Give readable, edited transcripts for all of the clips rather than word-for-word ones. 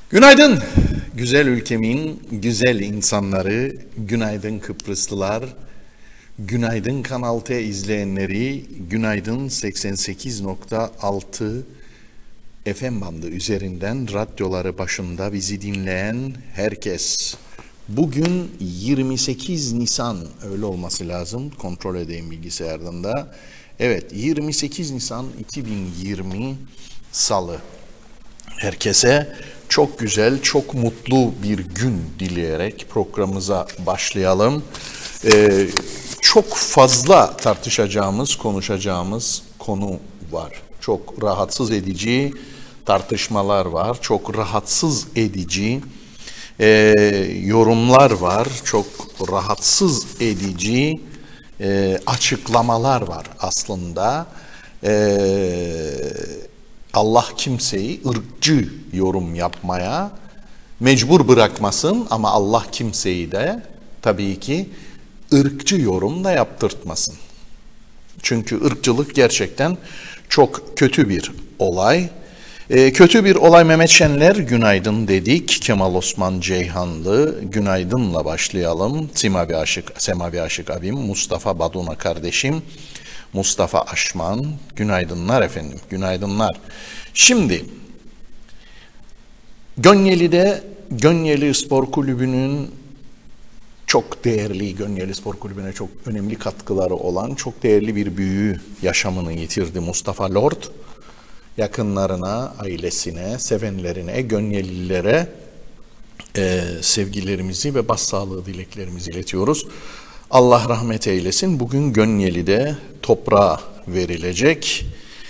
Günaydın güzel ülkemin güzel insanları, günaydın Kıbrıslılar, günaydın Kanal T izleyenleri, günaydın 88.6 FM bandı üzerinden radyoları başında bizi dinleyen herkes. Bugün 28 Nisan, öyle olması lazım, kontrol edeyim bilgisayardan da. Evet, 28 Nisan 2020 Salı. Herkese çok güzel, çok mutlu bir gün dileyerek programımıza başlayalım. Çok fazla tartışacağımız, konuşacağımız konu var. Çok rahatsız edici tartışmalar var. Çok rahatsız edici yorumlar var. Çok rahatsız edici açıklamalar var aslında. Allah kimseyi ırkçı yorum yapmaya mecbur bırakmasın ama Allah kimseyi de tabii ki ırkçı yorum da yaptırtmasın. Çünkü ırkçılık gerçekten çok kötü bir olay. Kötü bir olay. Mehmet Şenler günaydın dedik. Kemal Osman Ceyhanlı günaydınla başlayalım. Semavi Aşık abim, Mustafa Baduna kardeşim, Mustafa Aşman, günaydınlar efendim, günaydınlar. Şimdi, Gönyeli Spor Kulübü'nün çok değerli, Gönyeli Spor Kulübü'ne çok önemli katkıları olan çok değerli bir büyüğü yaşamını yitirdi Mustafa Lord. Yakınlarına, ailesine, sevenlerine, Gönyelilere sevgilerimizi ve başsağlığı dileklerimizi iletiyoruz. Allah rahmet eylesin. Bugün Gönyeli'de toprağa verilecek.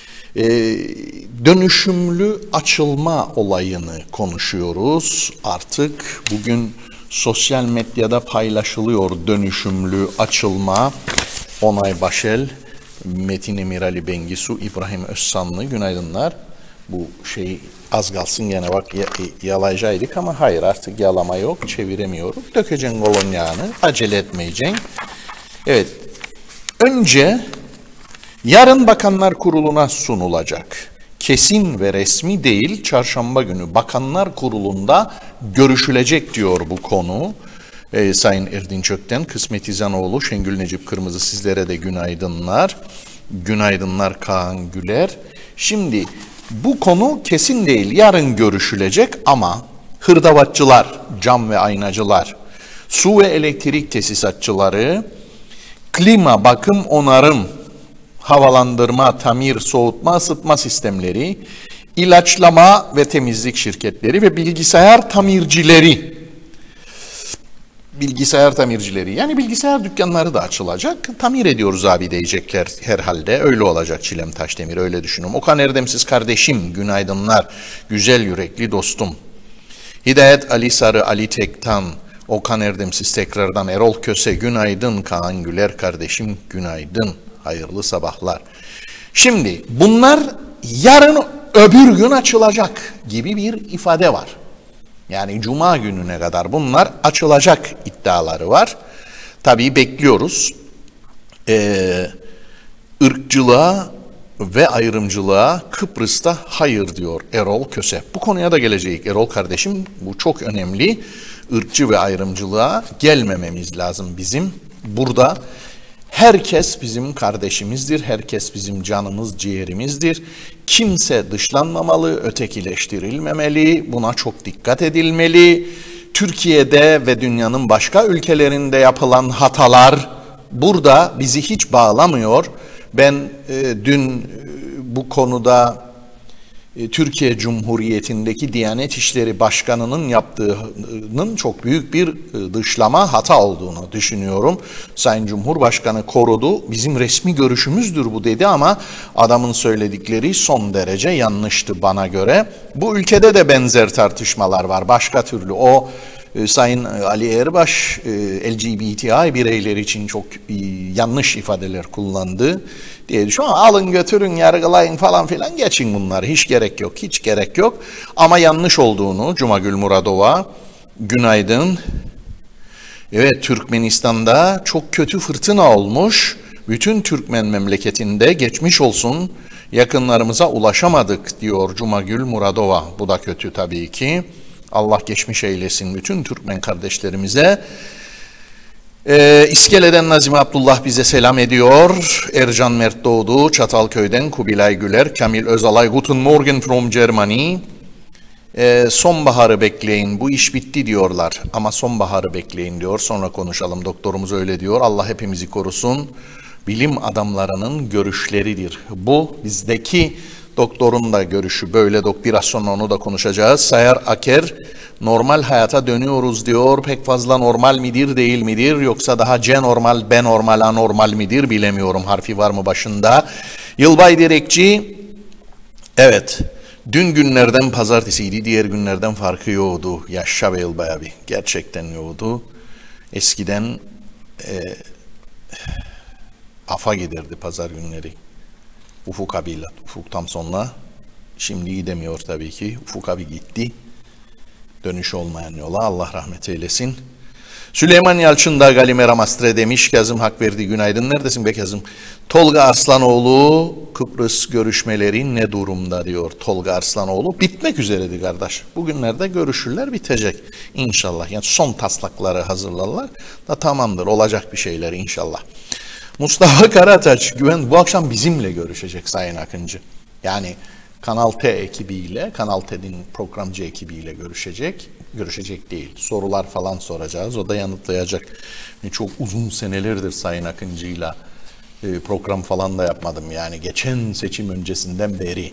Dönüşümlü açılma olayını konuşuyoruz. Artık bugün sosyal medyada paylaşılıyor dönüşümlü açılma. Onay Başel, Metin Emir Ali Bengisu, İbrahim Özsanlı günaydınlar. Bu şey az kalsın gene bak yalayacaktık ama hayır artık yalama yok, çeviremiyorum. Dökeceksin kolonyağını, acele etmeyeceksin. Evet, önce yarın Bakanlar Kurulu'na sunulacak. Kesin ve resmi değil, çarşamba günü Bakanlar Kurulu'nda görüşülecek diyor bu konu. Sayın Erdinç Ökten, Kısmet İzanoğlu, Şengül Necip Kırmızı sizlere de günaydınlar. Günaydınlar Kaan Güler. Şimdi bu konu kesin değil, yarın görüşülecek ama hırdavatçılar, cam ve aynacılar, su ve elektrik tesisatçıları, klima, bakım, onarım, havalandırma, tamir, soğutma, ısıtma sistemleri, ilaçlama ve temizlik şirketleri ve bilgisayar tamircileri, yani bilgisayar dükkanları da açılacak. Tamir ediyoruz abi diyecekler herhalde. Öyle olacak Çilem Taşdemir, öyle düşünüyorum. Okan Erdemsiz kardeşim, günaydınlar. Güzel yürekli dostum. Hidayet Ali Sarı, Ali Tektan, Okan Erdemsiz tekrardan, Erol Köse, günaydın. Kaan Güler kardeşim, günaydın. Hayırlı sabahlar. Şimdi bunlar yarın öbür gün açılacak gibi bir ifade var. Yani Cuma gününe kadar bunlar açılacak iddiaları var. Tabii bekliyoruz. Irkçılığa ve ayrımcılığa Kıbrıs'ta hayır diyor Erol Köse. Bu konuya da geleceğiz Erol kardeşim. Bu çok önemli. Irkçı ve ayrımcılığa gelmememiz lazım bizim. Burada herkes bizim kardeşimizdir. Herkes bizim canımız, ciğerimizdir. Kimse dışlanmamalı, ötekileştirilmemeli. Buna çok dikkat edilmeli. Türkiye'de ve dünyanın başka ülkelerinde yapılan hatalar burada bizi hiç bağlamıyor. Ben dün bu konuda Türkiye Cumhuriyeti'ndeki Diyanet İşleri Başkanı'nın yaptığının çok büyük bir dışlama, hata olduğunu düşünüyorum. Sayın Cumhurbaşkanı korudu. Bizim resmi görüşümüzdür bu dedi ama adamın söyledikleri son derece yanlıştı bana göre. Bu ülkede de benzer tartışmalar var. Başka türlü o Sayın Ali Erbaş LGBTİ bireyleri için çok yanlış ifadeler kullandı diye düşünüyorum. Alın götürün yargılayın falan filan geçin bunları. Hiç gerek yok, hiç gerek yok. Ama yanlış olduğunu Cumagül Muradova günaydın. Evet, Türkmenistan'da çok kötü fırtına olmuş. Bütün Türkmen memleketinde geçmiş olsun. Yakınlarımıza ulaşamadık diyor Cumagül Muradova. Bu da kötü tabii ki. Allah geçmiş eylesin bütün Türkmen kardeşlerimize. İskele'den Nazime Abdullah bize selam ediyor. Ercan Mert Doğdu, Çatalköy'den Kubilay Güler, Kamil Özalay, Guten Morgen from Germany. Sonbaharı bekleyin, bu iş bitti diyorlar ama sonbaharı bekleyin diyor, sonra konuşalım, doktorumuz öyle diyor. Allah hepimizi korusun. Bilim adamlarının görüşleridir. Bu bizdeki doktorun da görüşü böyle, biraz sonra onu da konuşacağız. Sayar Aker, normal hayata dönüyoruz diyor. Pek fazla normal midir değil midir, yoksa daha C normal, B normal, anormal midir bilemiyorum. Harfi var mı başında? Yılbay Direkçi, evet. Dün günlerden pazartesiydi, diğer günlerden farkı yoktu. Yaşa be Yılbay abi, gerçekten yoktu. Eskiden AF'a giderdi pazar günleri. Ufuk abiyle, Ufuk'tan sonra. Şimdi gidemiyor tabii ki. Ufuk abi gitti. Dönüş olmayan yola, Allah rahmet eylesin. Süleyman Yalçın da Galimera Mastre demiş. Kazım hak verdi, günaydın. Neredesin be Kazım? Tolga Arslanoğlu, Kıbrıs görüşmeleri ne durumda diyor Tolga Arslanoğlu. Bitmek üzereydi kardeş. Bugünlerde görüşürler, bitecek inşallah. Yani son taslakları hazırlarlar da tamamdır, olacak bir şeyler inşallah. Mustafa Karataç, Güven bu akşam bizimle görüşecek Sayın Akıncı. Yani Kanal T ekibiyle, Kanal T'nin programcı ekibiyle görüşecek. Görüşecek değil, sorular falan soracağız, o da yanıtlayacak. Çok uzun senelerdir Sayın Akıncı'yla program falan da yapmadım. Yani geçen seçim öncesinden beri.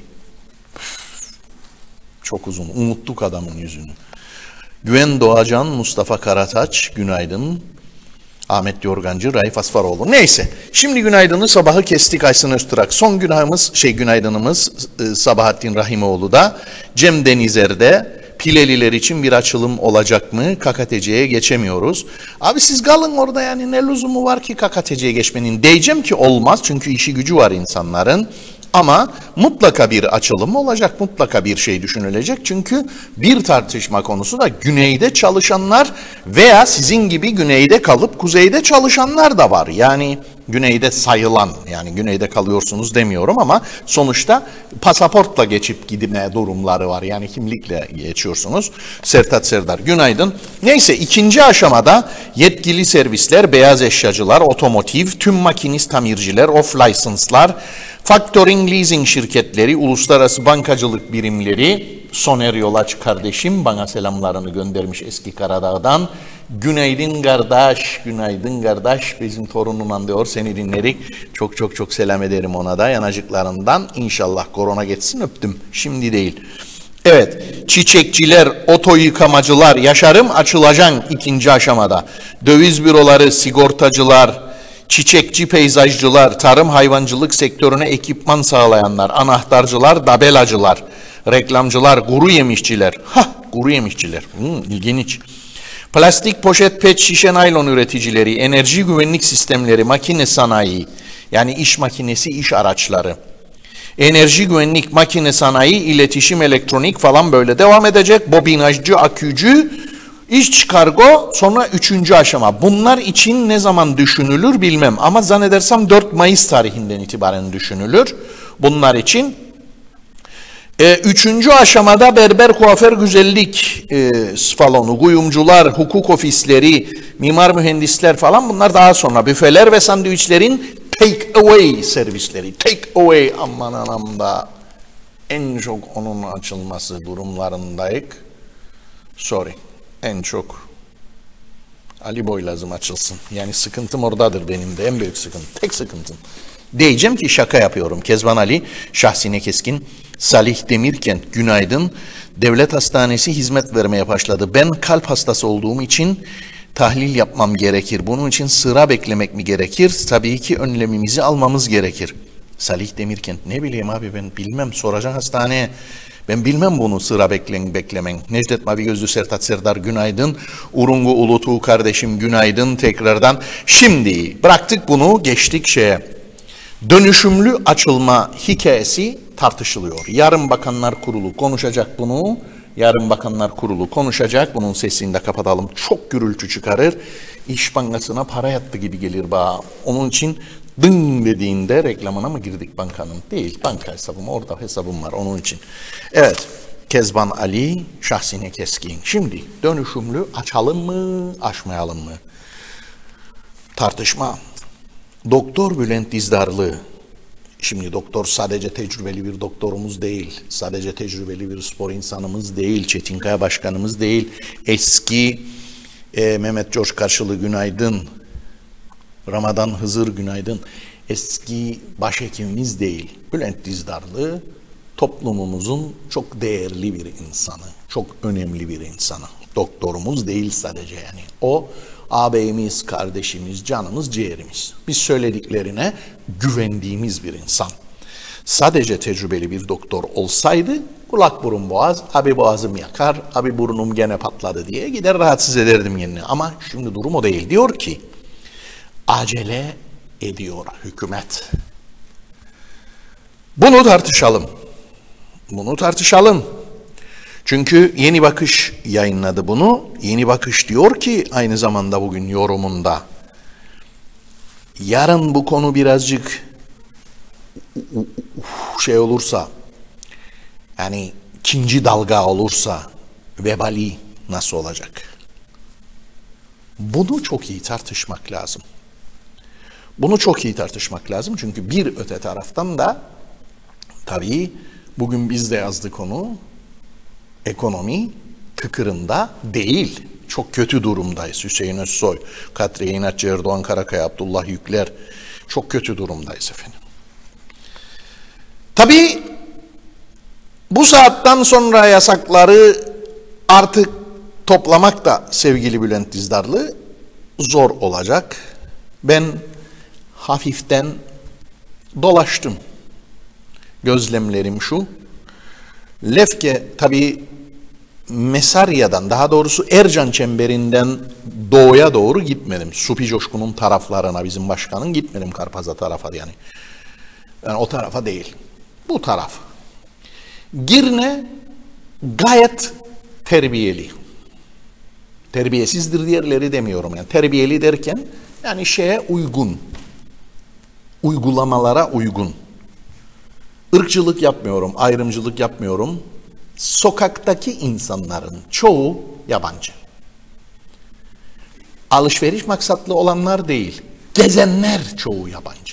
Çok uzun, unuttuk adamın yüzünü. Güven Doğacan, Mustafa Karataç, günaydın. Ahmet Yorgancı, Raif Asfaroğlu. Neyse, şimdi günaydını sabahı kestik Aysun Öztürk. Son günaydınımız Sabahattin Rahimoğlu da Cem Denizer'de Pileliler için bir açılım olacak mı? KKTC'ye geçemiyoruz. Abi siz kalın orada, yani ne lüzumu var ki KKTC'ye geçmenin? Diyeceğim ki olmaz, çünkü işi gücü var insanların. Ama mutlaka bir açılım olacak, mutlaka bir şey düşünülecek. Çünkü bir tartışma konusu da güneyde çalışanlar veya sizin gibi güneyde kalıp kuzeyde çalışanlar da var. Yani güneyde sayılan, yani güneyde kalıyorsunuz demiyorum ama sonuçta pasaportla geçip gitme durumları var. Yani kimlikle geçiyorsunuz. Sertat Serdar, günaydın. Neyse, ikinci aşamada yetkili servisler, beyaz eşyacılar, otomotiv, tüm makinist tamirciler, off-license'lar, factoring leasing şirketleri, uluslararası bankacılık birimleri, Soner Yolaç kardeşim bana selamlarını göndermiş eski Karadağ'dan. Günaydın kardeş, günaydın kardeş, bizim torunundan diyor, seni dinlerik. Çok çok çok selam ederim ona da yanacıklarından. İnşallah korona geçsin, öptüm. Şimdi değil. Evet, çiçekçiler, oto yıkamacılar, Yaşarım açılacak ikinci aşamada. Döviz büroları, sigortacılar, çiçekçi peyzajcılar, tarım hayvancılık sektörüne ekipman sağlayanlar, anahtarcılar, dabelacılar, reklamcılar, kuru yemişçiler. Kuru yemişçiler. İlginç. Plastik poşet, pet, şişe, naylon üreticileri, enerji güvenlik sistemleri, makine sanayi, yani iş makinesi, iş araçları. Enerji güvenlik, makine sanayi, iletişim, elektronik falan böyle devam edecek. Bobinajcı, akücü, İş kargo, sonra üçüncü aşama. Bunlar için ne zaman düşünülür bilmem ama zannedersem 4 Mayıs tarihinden itibaren düşünülür. Bunlar için. Üçüncü aşamada berber, kuaför, güzellik salonu, kuyumcular, hukuk ofisleri, mimar, mühendisler falan, bunlar daha sonra. Büfeler ve sandviçlerin take away servisleri. Take away, aman anam da en çok onun açılması durumlarındayız. Sorry. En çok Ali Boylazım açılsın. Yani sıkıntım oradadır benim de, en büyük sıkıntı. Tek sıkıntım. Diyeceğim ki şaka yapıyorum. Kezban Ali, Şahsine Keskin, Salih Demirkent, günaydın. Devlet hastanesi hizmet vermeye başladı. Ben kalp hastası olduğum için tahlil yapmam gerekir. Bunun için sıra beklemek mi gerekir? Tabii ki önlemimizi almamız gerekir. Salih Demirkent, ne bileyim abi, ben bilmem, soracağım hastaneye. Ben bilmem bunu, sıra beklemen. Necdet Mavi Gözlü, Sertat Serdar, günaydın. Urungu Ulutuğ kardeşim, günaydın tekrardan. Şimdi bıraktık bunu, geçtik şeye. Dönüşümlü açılma hikayesi tartışılıyor. Yarın Bakanlar Kurulu konuşacak bunu. Yarın Bakanlar Kurulu konuşacak. Bunun sesini de kapatalım. Çok gürültü çıkarır. İş Bankası'na para yattı gibi gelir bana. Onun için dın dediğinde reklamına mı girdik bankanın? Değil. Banka hesabım, orada hesabım var onun için. Evet. Kezban Ali, Şahsine Keskin. Şimdi dönüşümlü açalım mı, açmayalım mı? Tartışma. Doktor Bülent Dizdarlı, şimdi doktor sadece tecrübeli bir doktorumuz değil, sadece tecrübeli bir spor insanımız değil, Çetinkaya Başkanımız değil, eski Mehmet Coş Karşılı günaydın, Ramazan Hızır günaydın, eski başhekimimiz değil. Bülent Dizdarlı toplumumuzun çok değerli bir insanı, çok önemli bir insanı. Doktorumuz değil sadece yani. O ağabeyimiz, kardeşimiz, canımız, ciğerimiz. Biz söylediklerine güvendiğimiz bir insan. Sadece tecrübeli bir doktor olsaydı kulak burun boğaz, abi boğazım yakar, abi burnum gene patladı diye gider rahatsız ederdim kendini. Ama şimdi durum o değil. Diyor ki acele ediyor hükümet. Bunu tartışalım. Bunu tartışalım. Çünkü Yeni Bakış yayınladı bunu. Yeni Bakış diyor ki aynı zamanda bugün yorumunda yarın bu konu birazcık şey olursa, yani ikinci dalga olursa vebali nasıl olacak? Bunu çok iyi tartışmak lazım. Bunu çok iyi tartışmak lazım çünkü bir öte taraftan da tabii bugün biz de yazdık onu, ekonomi tıkırında değil. Çok kötü durumdayız. Hüseyin Özsoy, Kadriye İnatçı, Erdoğan Karakaya, Abdullah Yükler. Çok kötü durumdayız efendim. Tabii bu saatten sonra yasakları artık toplamak da sevgili Bülent Dizdarlı zor olacak. Ben hafiften dolaştım. Gözlemlerim şu. Lefke tabii Mesarya'dan, daha doğrusu Ercan Çemberi'nden doğuya doğru gitmedim. Supi Coşkun'un taraflarına, bizim başkanın gitmedim, Karpaz'a tarafa yani. Yani o tarafa değil. Bu taraf. Girne gayet terbiyeli. Terbiyesizdir diğerleri demiyorum. Yani terbiyeli derken yani şeye uygun. Uygulamalara uygun. Irkçılık yapmıyorum, ayrımcılık yapmıyorum. Sokaktaki insanların çoğu yabancı. Alışveriş maksatlı olanlar değil, gezenler çoğu yabancı.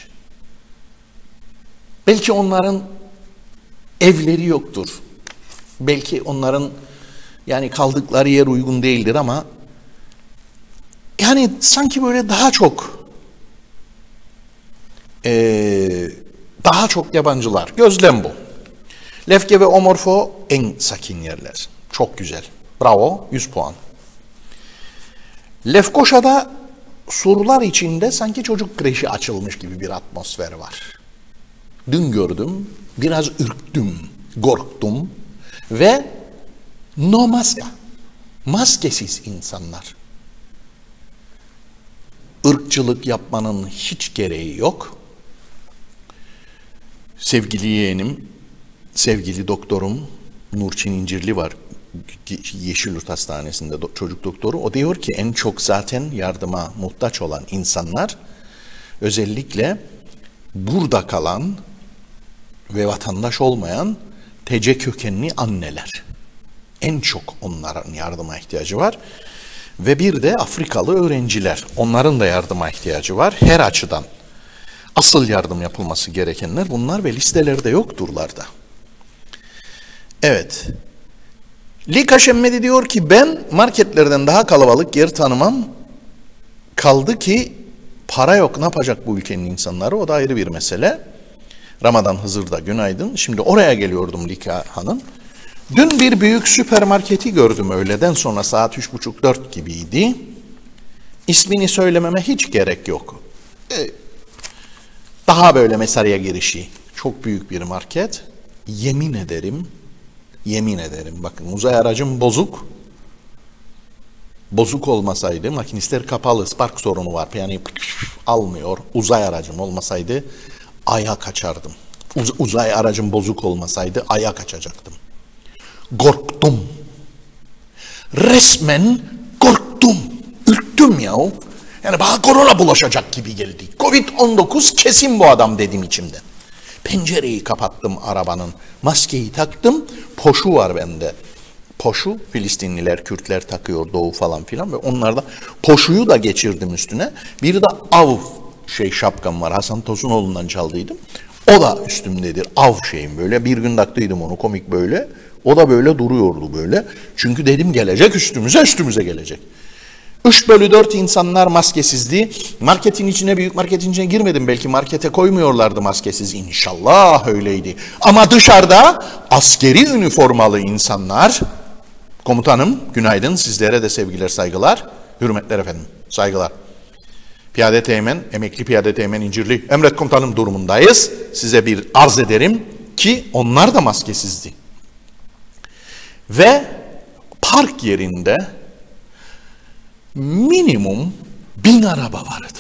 Belki onların evleri yoktur. Belki onların yani kaldıkları yer uygun değildir ama yani sanki böyle daha çok yabancılar. Gözlem bu. Lefke ve Omorfo en sakin yerler. Çok güzel. Bravo. 100 puan. Lefkoşa'da surlar içinde sanki çocuk kreşi açılmış gibi bir atmosfer var. Dün gördüm. Biraz ürktüm. Korktum. Ve no maske. Maskesiz insanlar. Irkçılık yapmanın hiç gereği yok. Sevgili yeğenim, sevgili doktorum Nurçin İncirli var. Yeşilyurt Hastanesi'nde çocuk doktoru. O diyor ki en çok zaten yardıma muhtaç olan insanlar özellikle burada kalan ve vatandaş olmayan TC kökenli anneler. En çok onların yardıma ihtiyacı var. Ve bir de Afrikalı öğrenciler. Onların da yardıma ihtiyacı var her açıdan. Asıl yardım yapılması gerekenler bunlar ve listelerde yokturlar da. Evet. Lika Şemmedi diyor ki ben marketlerden daha kalabalık yer tanımam. Kaldı ki para yok, ne yapacak bu ülkenin insanları, o da ayrı bir mesele. Ramazan Hızır'da günaydın. Şimdi oraya geliyordum Lika Hanım. Dün bir büyük süpermarketi gördüm öğleden sonra, saat 3.30-4 gibiydi. İsmini söylememe hiç gerek yok. Daha böyle Mesarya girişi. Çok büyük bir market. Yemin ederim bakın uzay aracım bozuk. Bozuk olmasaydı, makinistler kapalı, spark sorunu var. Yani almıyor. Uzay aracım olmasaydı aya kaçardım. Uzay aracım bozuk olmasaydı aya kaçacaktım. Korktum. Resmen korktum. Ürktüm ya. Yani bana korona bulaşacak gibi geldi. Covid-19 kesin bu adam dedim içimden. Pencereyi kapattım arabanın. Maskeyi taktım. Poşu var bende. Poşu, Filistinliler, Kürtler takıyor, Doğu falan filan ve onlarda poşuyu da geçirdim üstüne. Bir de av şapkam var. Hasan Tosunoğlu'ndan çaldıydım. O da üstümdedir. Av şeyim böyle. Bir gün taktıydım onu, komik böyle. O da böyle duruyordu böyle. Çünkü dedim gelecek üstümüze gelecek. 3/4 insanlar maskesizdi. Marketin içine, büyük marketin içine girmedim. Belki markete koymuyorlardı maskesiz. İnşallah öyleydi. Ama dışarıda askeri üniformalı insanlar. Komutanım günaydın, sizlere de sevgiler, saygılar. Hürmetler efendim, saygılar. Piyade Teğmen, emekli Piyade Teğmen İncirli, emret komutanım durumundayız. Size bir arz ederim ki onlar da maskesizdi. Ve park yerinde minimum 1000 araba vardı.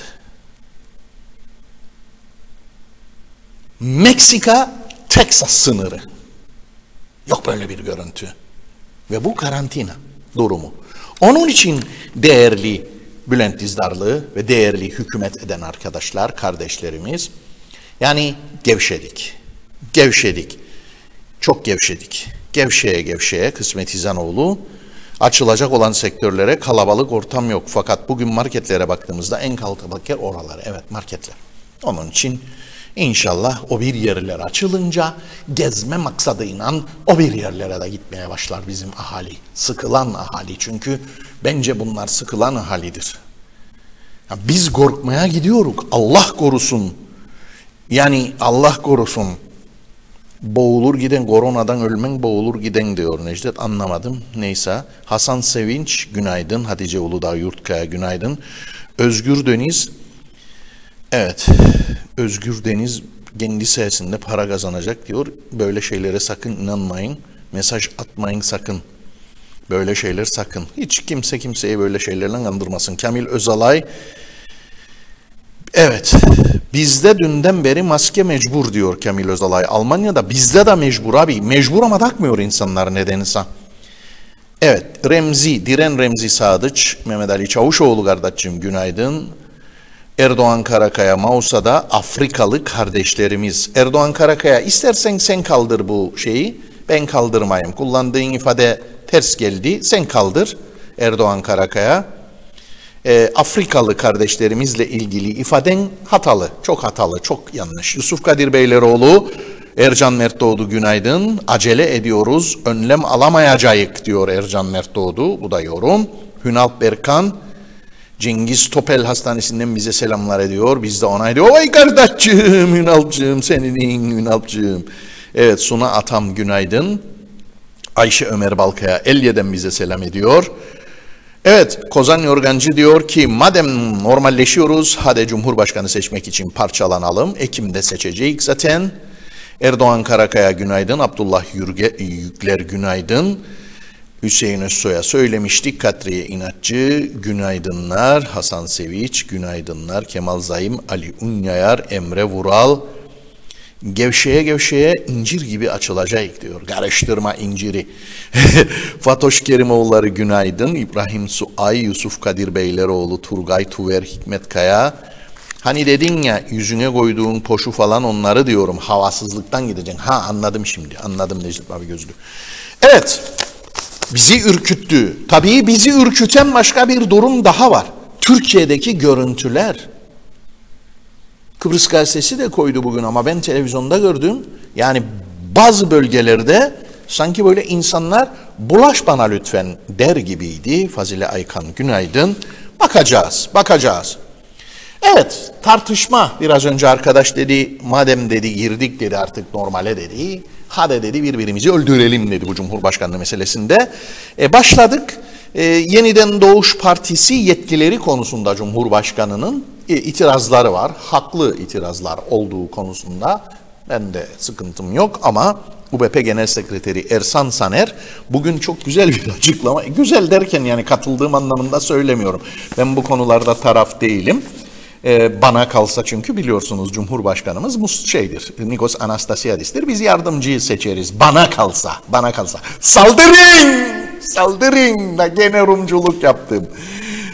Meksika, Texas sınırı. Yok böyle bir görüntü. Ve bu karantina durumu. Onun için değerli Bülent Dizdarlı ve değerli hükümet eden arkadaşlar, kardeşlerimiz, yani gevşedik. Çok gevşedik. Gevşeye Kısmet İzanoğlu açılacak olan sektörlere kalabalık ortam yok. Fakat bugün marketlere baktığımızda en kalabalık yer oralar. Evet, marketler. Onun için İnşallah o bir yerler açılınca gezme maksadıyla o bir yerlere de gitmeye başlar bizim ahali. Sıkılan ahali, çünkü bence bunlar sıkılan ahalidir. Ya biz korkmaya gidiyoruz. Allah korusun. Yani Allah korusun. Boğulur giden, koronadan ölmen boğulur giden diyor Necdet, anlamadım. Neyse. Hasan Sevinç günaydın. Hatice Uludağ Yurtkaya günaydın. Özgür Deniz, evet, Özgür Deniz kendi sayesinde para kazanacak diyor. Böyle şeylere sakın inanmayın. Mesaj atmayın sakın. Böyle şeyler sakın. Hiç kimse kimseyi böyle şeylerle kandırmasın. Kamil Özalay, evet, bizde dünden beri maske mecbur diyor Kamil Özalay. Almanya'da bizde de mecbur abi. Mecbur ama takmıyor insanlar nedense. Evet, Diren Remzi Sadıç, Mehmet Ali Çavuşoğlu kardeşim günaydın. Erdoğan Karakaya Mausa'da Afrikalı kardeşlerimiz. Erdoğan Karakaya, istersen sen kaldır bu şeyi, ben kaldırmayayım. Kullandığın ifade ters geldi, sen kaldır Erdoğan Karakaya. Afrikalı kardeşlerimizle ilgili ifaden hatalı, çok hatalı, çok yanlış. Yusuf Kadir Beyleroğlu, Ercan Mert Doğdu günaydın. Acele ediyoruz, önlem alamayacağız diyor Ercan Mert Doğdu, bu da yorum. Hünalp Berkan, Cengiz Topel Hastanesi'nden bize selamlar ediyor. Biz de ona ediyor. Vay kardeşim, Ünalp'cığım, senin Ünalp'cığım. Evet, Suna Atam günaydın. Ayşe Ömer Balkaya Elye'den bize selam ediyor. Evet, Kozan Yorgancı diyor ki madem normalleşiyoruz, hadi Cumhurbaşkanı seçmek için parçalanalım. Ekim'de seçeceğiz zaten. Erdoğan Karakaya günaydın. Abdullah Yükler günaydın. Hüseyin Özsoy'a söylemiştik. Katriye İnatçı günaydınlar. Hasan Seviç günaydınlar. Kemal Zayim, Ali Unyayar, Emre Vural. Gevşeye incir gibi açılacak diyor. Karıştırma inciri. Fatoş Kerimoğulları günaydın. İbrahim Suay, Yusuf Kadir Beyleroğlu, Turgay Tuver, Hikmet Kaya. Hani dedin ya yüzüne koyduğun poşu falan, onları diyorum. Havasızlıktan gideceksin. Ha, anladım şimdi. Anladım Necdet abi Gözlü. Evet. Bizi ürküttü. Tabii bizi ürküten başka bir durum daha var. Türkiye'deki görüntüler. Kıbrıs Gazetesi de koydu bugün ama ben televizyonda gördüm. Yani bazı bölgelerde sanki böyle insanlar bulaş bana lütfen der gibiydi. Fazile Aykan günaydın. Bakacağız. Evet, tartışma. Biraz önce arkadaş dedi, madem dedi girdik dedi artık normale dedi. Hadi dedi birbirimizi öldürelim dedi bu Cumhurbaşkanlığı meselesinde. Başladık. Yeniden Doğuş Partisi yetkileri konusunda Cumhurbaşkanı'nın itirazları var. Haklı itirazlar olduğu konusunda ben de sıkıntım yok ama UBP Genel Sekreteri Ersan Saner bugün çok güzel bir açıklama. Güzel derken yani katıldığım anlamında söylemiyorum. Ben bu konularda taraf değilim. Bana kalsa çünkü biliyorsunuz Cumhurbaşkanımız Nikos Anastasiadis'tir. Biz yardımcıyı seçeriz. Bana kalsa. Saldırın da gene Rumculuk yaptım.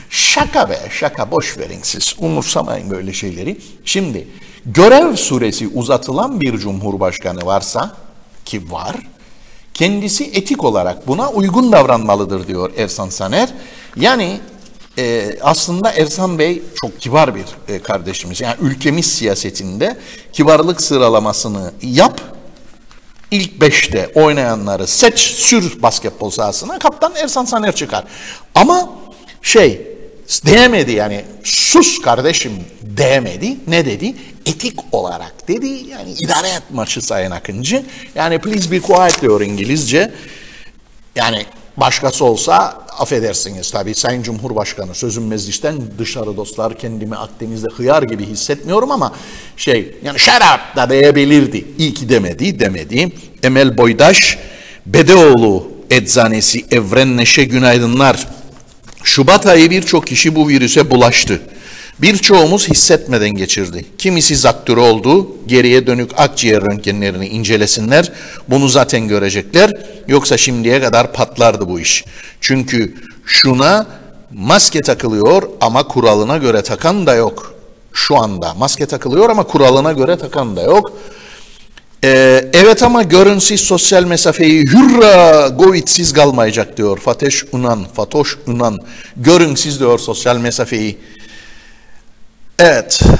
Şaka be, şaka, boş verin siz. Umursamayın böyle şeyleri. Şimdi görev süresi uzatılan bir cumhurbaşkanı varsa, ki var, kendisi etik olarak buna uygun davranmalıdır diyor Ersan Saner. Yani aslında Ersan Bey çok kibar bir kardeşimiz. Yani ülkemiz siyasetinde kibarlık sıralamasını yap. İlk 5'te oynayanları seç, sür basketbol sahasına, kaptan Ersan Saner çıkar. Ama diyemedi yani, sus kardeşim diyemedi. Ne dedi? Etik olarak dedi. Yani idare et maçı Sayın Akıncı. Yani please be quiet diyor İngilizce. Yani başkası olsa affedersiniz tabii Sayın Cumhurbaşkanı, sözüm meclisten dışarı dostlar, kendimi Akdeniz'de hıyar gibi hissetmiyorum ama yani shut up da diyebilirdi. İyi ki demedi. Emel Boydaş, Bedeoğlu Eczanesi Evren Neşe günaydınlar. Şubat ayı birçok kişi bu virüse bulaştı. Birçoğumuz hissetmeden geçirdi. Kimisi zatürre oldu. Geriye dönük akciğer röntgenlerini incelesinler. Bunu zaten görecekler. Yoksa şimdiye kadar patlardı bu iş. Çünkü şuna maske takılıyor ama kuralına göre takan da yok. Şu anda maske takılıyor ama kuralına göre takan da yok. Evet ama görün siz sosyal mesafeyi hürra Covid'siz kalmayacak diyor Fatoş Unan. Görün siz diyor sosyal mesafeyi. Evet.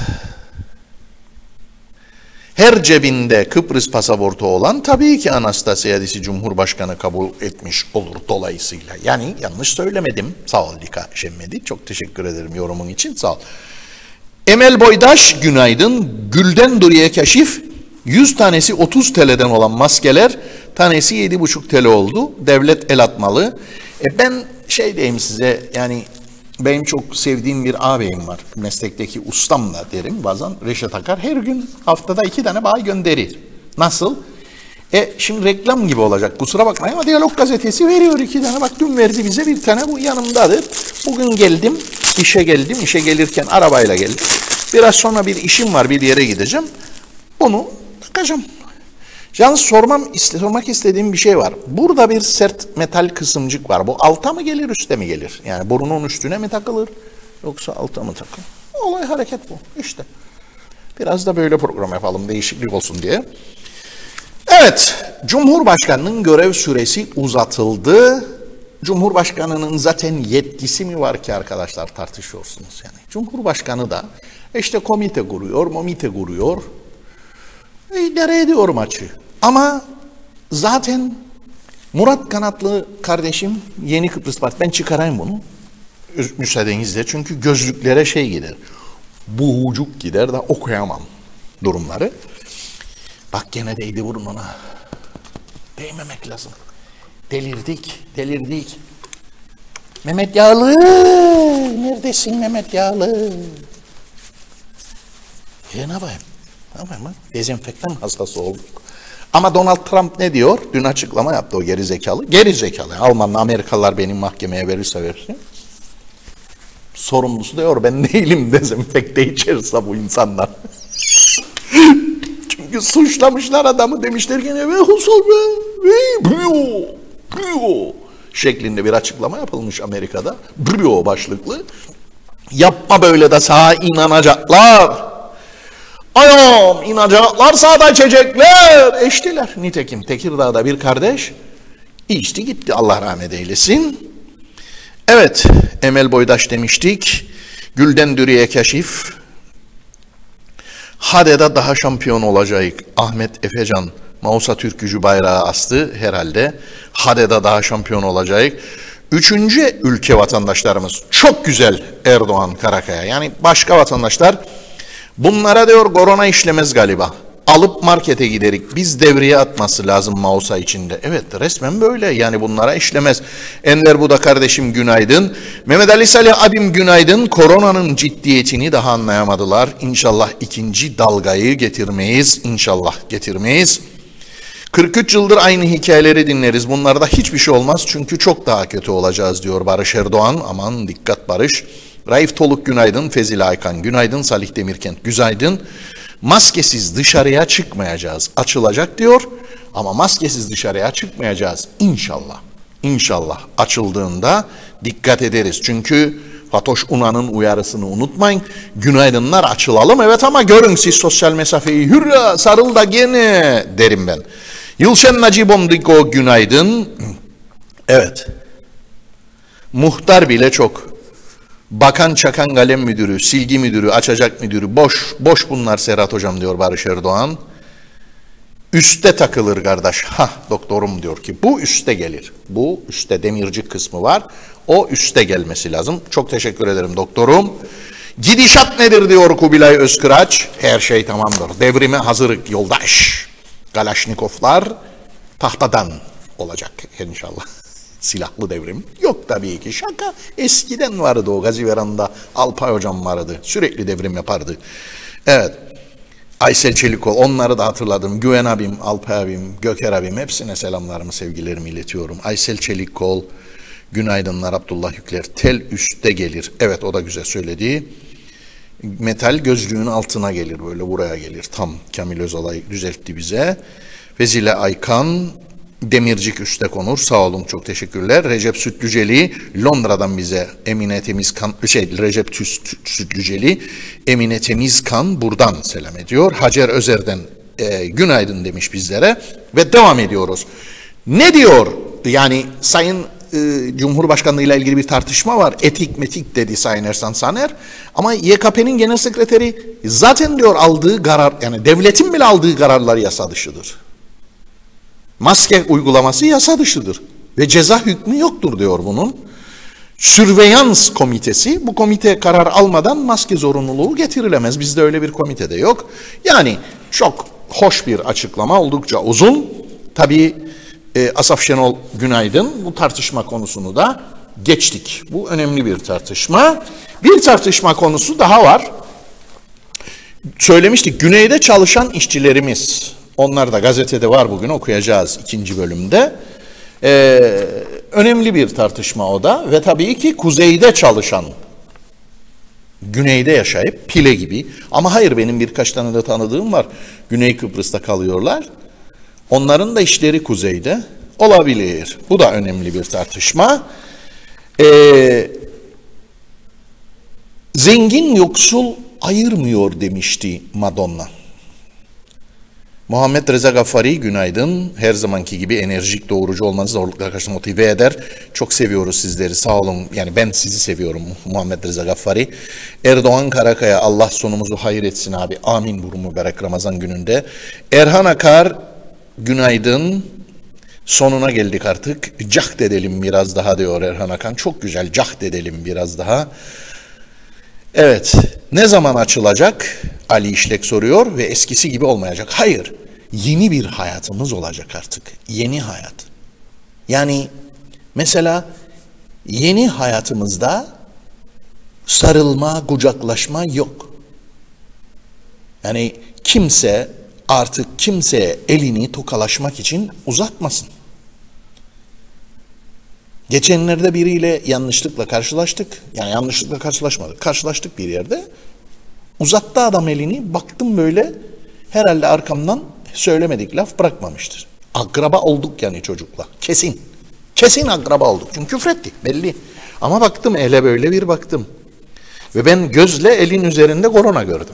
Her cebinde Kıbrıs pasaportu olan tabii ki Anastasiadis'i Cumhurbaşkanı kabul etmiş olur dolayısıyla. Yani yanlış söylemedim. Sağ ol Lika Şemmedi. Çok teşekkür ederim yorumun için. Sağ ol. Emel Boydaş günaydın. Gülden Duriye Kaşif 100 tanesi 30 TL'den olan maskeler tanesi 7,5 TL oldu. Devlet el atmalı. Ben diyeyim size, yani benim çok sevdiğim bir ağabeyim var. Meslekteki ustam da derim bazen, Reşat Akar. Her gün haftada 2 tane bağ gönderir. Nasıl? Şimdi reklam gibi olacak, kusura bakmayın ama Diyalog Gazetesi veriyor 2 tane. Bak dün verdi bize bir tane, bu yanımdadır. Bugün geldim, işe gelirken arabayla geldim. Biraz sonra bir işim var, bir yere gideceğim. Bunu takacağım. Yalnız sormak istediğim bir şey var. Burada bir sert metal kısımcık var. Bu alta mı gelir, üste mi gelir? Yani burunun üstüne mi takılır, yoksa alta mı takılır? Olay hareket bu. İşte. Biraz da böyle program yapalım, değişiklik olsun diye. Evet, Cumhurbaşkanının görev süresi uzatıldı. Cumhurbaşkanının zaten yetkisi mi var ki arkadaşlar, tartışıyorsunuz yani. Cumhurbaşkanı da komite kuruyor. İdare ediyor maçı. Ama zaten Murat Kanatlı kardeşim Yeni Kıbrıs Partisi, ben çıkarayım bunu müsaadenizle, çünkü gözlüklere gider. Buğucuk gider de okuyamam durumları. Bak gene değdi burnuna. Değmemek lazım. Delirdik. Mehmet Yağlı, neredesin Mehmet Yağlı? Ne yapayım? Dezenfektan hastası olduk. Ama Donald Trump ne diyor? Dün açıklama yaptı o gerizekalı. Almanlı, Amerikalılar benim mahkemeye verirse versin. Sorumlusu diyor, ben değilim dezenfekte içerse bu insanlar. Çünkü suçlamışlar adamı, demişler ki Brio şeklinde bir açıklama yapılmış Amerika'da. Brio başlıklı. Yapma böyle de sağa inanacaklar. Ayağım inanacaklar, sağda içecekler. İçtiler. Nitekim Tekirdağ'da bir kardeş içti gitti, Allah rahmet eylesin. Evet, Emel Boydaş demiştik. Gülden Duriye Kaşif. Hade'de daha şampiyon olacak. Ahmet Efecan Mausa Türk Gücü bayrağı astı herhalde. Hade'de daha şampiyon olacak. 3. ülke vatandaşlarımız çok güzel, Erdoğan Karakaya. Yani başka vatandaşlar bunlara diyor korona işlemez galiba. Alıp markete giderik. Biz devreye atması lazım Mausa içinde. Evet, resmen böyle. Yani bunlara işlemez. Ender Buda kardeşim günaydın. Mehmet Ali Salih abim günaydın. Koronanın ciddiyetini daha anlayamadılar. İnşallah ikinci dalgayı getirmeyiz. İnşallah getirmeyiz. 43 yıldır aynı hikayeleri dinleriz. Bunlarda hiçbir şey olmaz çünkü çok daha kötü olacağız diyor Barış Erdoğan. Aman dikkat Barış. Raif Toluk günaydın. Fezile Aykan günaydın. Salih Demirkent günaydın. Maskesiz dışarıya çıkmayacağız. Açılacak diyor ama maskesiz dışarıya çıkmayacağız. İnşallah. İnşallah açıldığında dikkat ederiz. Çünkü Fatoş Unan'ın uyarısını unutmayın. Günaydınlar açılalım. Evet ama görün siz sosyal mesafeyi. Hürra sarıl da gene derim ben. Yılşen Nacibomdiko günaydın. Evet. Muhtar bile çok. Bakan Çakan Kalem Müdürü, Silgi Müdürü, Açacak Müdürü. Boş bunlar Serhat Hocam diyor Barış Erdoğan. Üste takılır kardeş. Doktorum diyor ki bu üste gelir. Bu üste demircik kısmı var. O üste gelmesi lazım. Çok teşekkür ederim doktorum. Gidişat nedir diyor Kubilay Özkıraç. Her şey tamamdır. Devrime hazırlık yoldaş. Kalaşnikovlar tahtadan olacak inşallah. Silahlı devrim. Yok tabii ki şaka. Eskiden vardı o Gaziveran'da Alpay Hocam vardı. Sürekli devrim yapardı. Evet. Aysel Çelikol, onları da hatırladım. Güven abim, Alpay abim, Göker abim hepsine selamlarımı, sevgilerimi iletiyorum. Aysel Çelikol, günaydınlar Abdullah Yükler. Tel üstte gelir. Evet o da güzel söyledi. Metal gözlüğün altına gelir, böyle buraya gelir. Tam Kamil Özalay düzeltti bize. Vezile Aykan, demircik üste konur. Sağ olun, çok teşekkürler. Recep Sütlüceli Londra'dan bize Emine Temizkan Recep Sütlüceli Emine Temizkan buradan selam ediyor. Hacer Özer'den günaydın demiş bizlere ve devam ediyoruz. Ne diyor? Yani Sayın Cumhurbaşkanlığı ile ilgili bir tartışma var. Etik metik dedi Sayın Ersan Saner. Ama YKP'nin genel sekreteri zaten diyor aldığı karar, yani devletin bile aldığı kararlar yasa dışıdır. Maske uygulaması yasa dışıdır. Ve ceza hükmü yoktur diyor bunun. Sürveyans komitesi, bu komite karar almadan maske zorunluluğu getirilemez. Bizde öyle bir komite de yok. Yani çok hoş bir açıklama, oldukça uzun. Tabii Asaf Şenol günaydın. Bu tartışma konusunu da geçtik. Bu önemli bir tartışma. Bir tartışma konusu daha var. Söylemiştik, güneyde çalışan işçilerimiz. Onlar da gazetede var, bugün okuyacağız 2. bölümde. Önemli bir tartışma o da ve tabii ki kuzeyde çalışan, güneyde yaşayıp Pile gibi, ama hayır benim birkaç tane de tanıdığım var, Güney Kıbrıs'ta kalıyorlar. Onların da işleri kuzeyde olabilir. Bu da önemli bir tartışma. Zengin yoksul ayırmıyor demişti Madonna. Muhammed Reza Gaffari günaydın. Her zamanki gibi enerjik, doğrucu olmanız zorluklara karşı motive eder. Çok seviyoruz sizleri, sağ olun. Yani ben sizi seviyorum Muhammed Reza Gaffari. Erdoğan Karakaya, Allah sonumuzu hayır etsin abi. Amin bu mübarek Ramazan gününde. Erhan Akar günaydın. Sonuna geldik artık. Cahd edelim biraz daha diyor Erhan Akan. Çok güzel, cahd edelim biraz daha. Evet, ne zaman açılacak? Ali İşlek soruyor ve eskisi gibi olmayacak. Hayır, yeni bir hayatımız olacak artık. Yeni hayat. Yani mesela yeni hayatımızda sarılma, kucaklaşma yok. Yani kimse artık kimseye elini tokalaşmak için uzatmasın. Geçenlerde biriyle yanlışlıkla karşılaştık. Yani yanlışlıkla karşılaşmadık. Karşılaştık bir yerde. Uzattı adam elini. Baktım böyle. Herhalde arkamdan söylemedik laf bırakmamıştır. Akraba olduk yani çocukla. Kesin. Kesin akraba olduk. Çünkü küfretti belli. Ama baktım ele böyle bir baktım. Ve ben gözle elin üzerinde korona gördüm.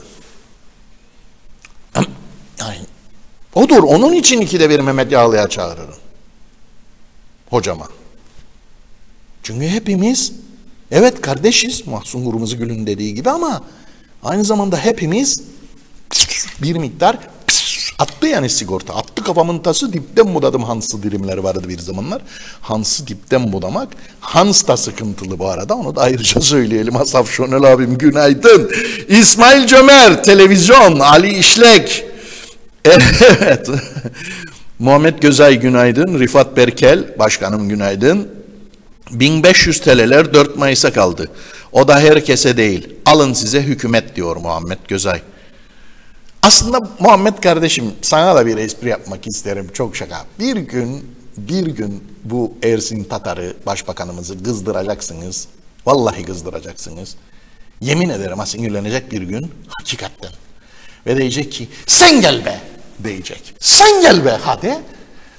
Yani odur. Onun için 2'de 1 Mehmet Yağlı'ya çağırırım. Hocama. Çünkü hepimiz evet kardeşiz, Mahsun Kırmızıgül'ün dediği gibi, ama aynı zamanda hepimiz bir miktar attı yani sigorta. Attı kafamın tası, dipten budadım Hans'ı dilimleri vardı bir zamanlar. Hans'ı dipten budamak. Hans da sıkıntılı bu arada, onu da ayrıca söyleyelim. Asaf Şonel abim günaydın. İsmail Cömer, televizyon, Ali İşlek. Evet. Muhammed Gözay günaydın. Rifat Berkel, başkanım günaydın. 1500 TL'ler 4 Mayıs'a kaldı. O da herkese değil. Alın size hükümet diyor Muhammed Gözay. Aslında Muhammed kardeşim, sana da bir espri yapmak isterim. Çok şaka. Bir gün bu Ersin Tatar'ı, başbakanımızı kızdıracaksınız. Vallahi kızdıracaksınız. Yemin ederim sinirlenecek bir gün hakikaten. Ve diyecek ki sen gel be diyecek. Sen gel be hadi.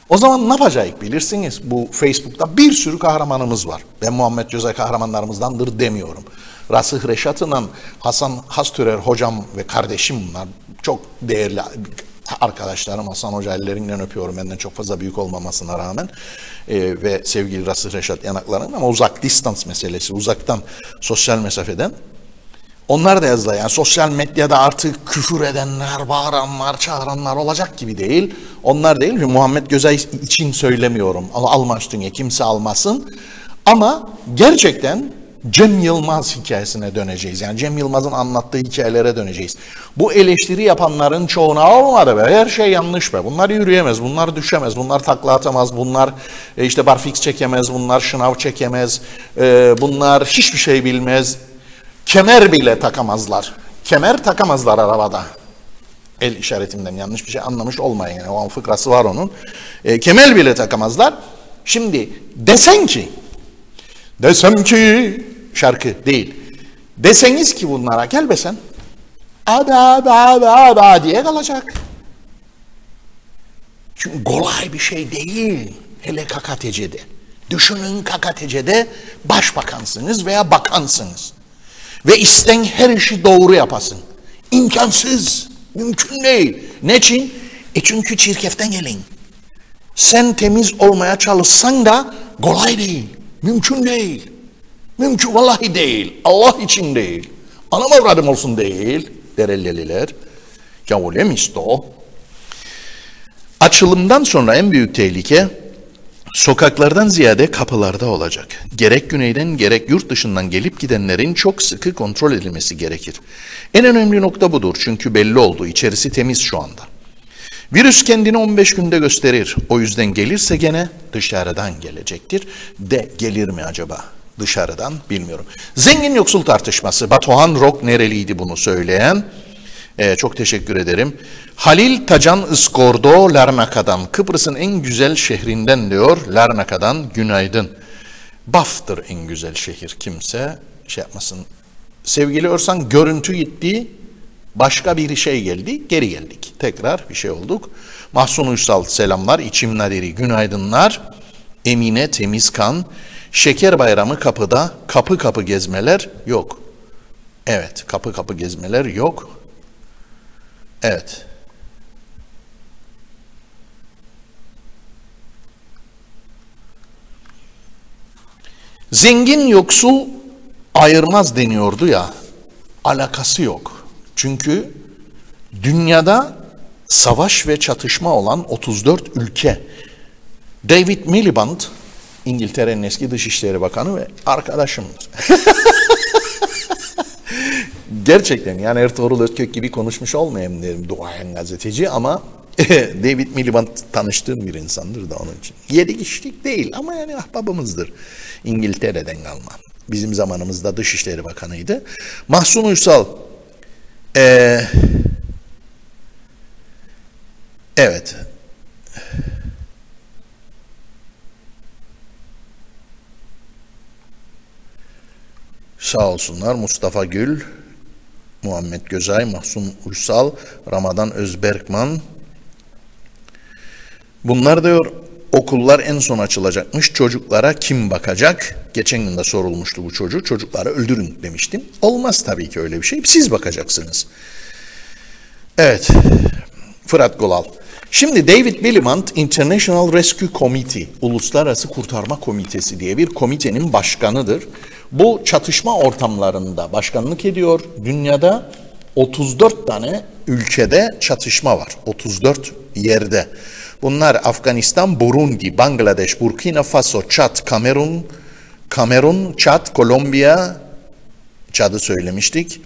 O zaman ne yapacağız bilirsiniz. Bu Facebook'ta bir sürü kahramanımız var. Ben Muhammed Gözay kahramanlarımızdandır demiyorum. Rasih Reşat'la Hasan Hastürer hocam ve kardeşim bunlar. Çok değerli arkadaşlarım. Hasan Hoca ellerinden öpüyorum benden çok fazla büyük olmamasına rağmen. Ve sevgili Rasih Reşat yanaklarının ama uzak distans meselesi. Uzaktan sosyal mesafeden. Onlar da yazdılar. Yani sosyal medyada artık küfür edenler, bağıranlar, çağıranlar olacak gibi değil. Onlar değil. Muhammed Gözay için söylemiyorum. Alma üstüne kimse almasın. Ama gerçekten Cem Yılmaz hikayesine döneceğiz. Yani Cem Yılmaz'ın anlattığı hikayelere döneceğiz. Bu eleştiri yapanların çoğuna olmadı be. Her şey yanlış be. Bunlar yürüyemez, bunlar düşemez, bunlar takla atamaz, bunlar işte barfiks çekemez, bunlar şınav çekemez, bunlar hiçbir şey bilmez. Kemer bile takamazlar. Kemer takamazlar arabada. El işaretimden yanlış bir şey anlamış olmayın. Yani o fıkrası var onun. Kemer bile takamazlar. Şimdi desem ki şarkı değil. Deseniz ki bunlara gel be sen. Abi diye kalacak. Çünkü kolay bir şey değil. Hele KKTC'de. Düşünün KKTC'de başbakansınız veya bakansınız. Ve isten her işi doğru yapasın. İmkansız. Mümkün değil. Ne için? Çünkü çirkeften gelin. Sen temiz olmaya çalışsan da kolay değil. Mümkün değil. Mümkün vallahi değil. Allah için değil. Anam avradım olsun değil. Derelleliler. Ya öyle mi işte o? Açılımdan sonra en büyük tehlike sokaklardan ziyade kapılarda olacak. Gerek güneyden gerek yurt dışından gelip gidenlerin çok sıkı kontrol edilmesi gerekir. En önemli nokta budur çünkü belli oldu. İçerisi temiz şu anda. Virüs kendini 15 günde gösterir. O yüzden gelirse gene dışarıdan gelecektir. De gelir mi acaba? Dışarıdan bilmiyorum. Zengin yoksul tartışması. Batuhan Rock nereliydi bunu söyleyen? Çok teşekkür ederim. Halil Tacan Iskordo Larnaka'dan. Kıbrıs'ın en güzel şehrinden diyor. Larnaka'dan günaydın. Baf'tır en güzel şehir. Kimse şey yapmasın. Sevgili Örsan görüntü gitti. Başka bir şey geldi. Geri geldik. Tekrar bir şey olduk. Mahsun Uysal selamlar. İçim Nadiri günaydınlar. Emine Temizkan. Şeker bayramı kapıda. Kapı kapı gezmeler yok. Evet, kapı kapı gezmeler yok. Evet. Zengin yoksul ayırmaz deniyordu ya. Alakası yok. Çünkü dünyada savaş ve çatışma olan 34 ülke. David Miliband, İngiltere'nin eski Dışişleri Bakanı ve arkadaşımdır. Gerçekten yani Ertuğrul Özkök gibi konuşmuş olmayayım derim duayen gazeteci ama David Miliband tanıştığım bir insandır da onun için. Yedik içtik değil ama yani ahbabımızdır. İngiltere'den kalma. Bizim zamanımızda Dışişleri Bakanıydı. Mahsun Uysal evet. Sağ olsunlar Mustafa Gül, Muhammed Gözay, Mahsun Uysal, Ramazan Özberkman. Bunlar diyor okullar en son açılacakmış. Çocuklara kim bakacak? Geçen gün de sorulmuştu bu çocuğu. Çocukları öldürün demiştim. Olmaz tabii ki öyle bir şey. Siz bakacaksınız. Evet. Fırat Golal. Şimdi David Miliband International Rescue Committee, Uluslararası Kurtarma Komitesi diye bir komitenin başkanıdır. Bu çatışma ortamlarında başkanlık ediyor. Dünyada 34 tane ülkede çatışma var. 34 yerde. Bunlar Afganistan, Burundi, Bangladeş, Burkina Faso, Çad, Kamerun, Çad, Kolombiya, Çad'ı söylemiştik.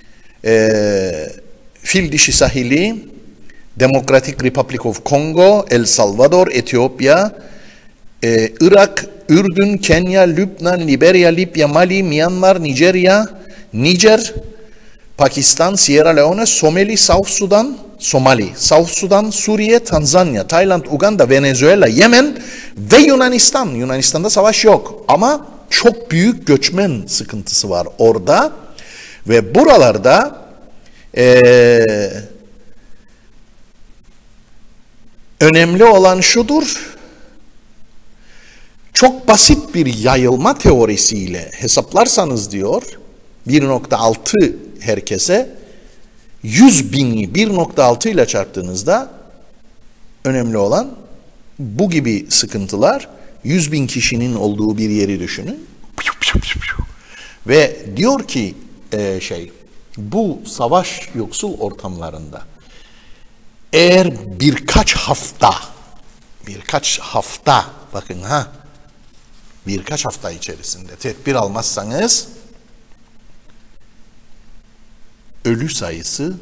Fil dişi sahili, Democratic Republic of Congo, El Salvador, Etiyopya, Irak, Ürdün, Kenya, Lübnan, Liberya, Libya, Mali, Myanmar, Nijer, Pakistan, Sierra Leone, Somali, South Sudan, Suriye, Tanzanya, Tayland, Uganda, Venezuela, Yemen ve Yunanistan. Yunanistan'da savaş yok ama çok büyük göçmen sıkıntısı var orada ve buralarda önemli olan şudur. Çok basit bir yayılma teorisiyle hesaplarsanız diyor 1.6 herkese 100 bini 1.6 ile çarptığınızda önemli olan bu gibi sıkıntılar 100 bin kişinin olduğu bir yeri düşünün. Ve diyor ki bu savaş yoksul ortamlarında eğer birkaç hafta içerisinde tedbir almazsanız ölü sayısı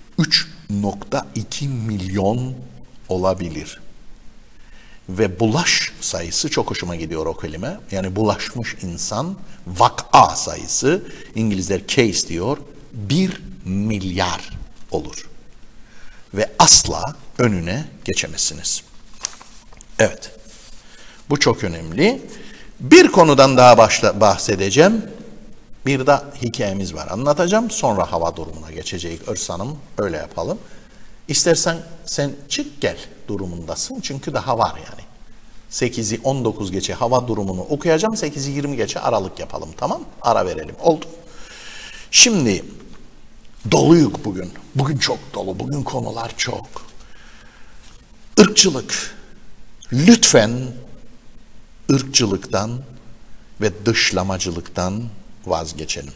3.2 milyon olabilir. Ve bulaş sayısı çok hoşuma gidiyor o kelime. Yani bulaşmış insan vaka sayısı İngilizler case diyor 1 milyar olur. Ve asla önüne geçemezsiniz. Evet. Bu çok önemli. Bir konudan daha bahsedeceğim. Bir de hikayemiz var. Anlatacağım. Sonra hava durumuna geçeceğiz. Örsanım öyle yapalım. İstersen sen çık gel durumundasın. Çünkü daha var yani. 8'i 19 geçe hava durumunu okuyacağım. 8'i 20 geçe aralık yapalım. Tamam? Ara verelim. Oldu. Şimdi doluyuk bugün. Bugün çok dolu. Bugün konular çok. Irkçılık. Lütfen ırkçılıktan ve dışlamacılıktan vazgeçelim.